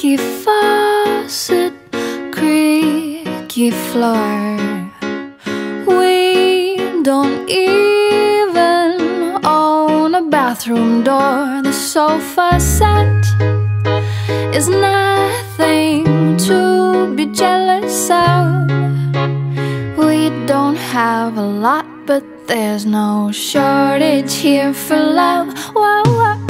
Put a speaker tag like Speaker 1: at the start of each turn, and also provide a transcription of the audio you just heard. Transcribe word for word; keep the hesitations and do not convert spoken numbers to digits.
Speaker 1: leaky faucet, creaky floor. We don't even own a bathroom door. The sofa set is nothing to be jealous of. We don't have a lot, but there's no shortage here for love. Whoa, whoa.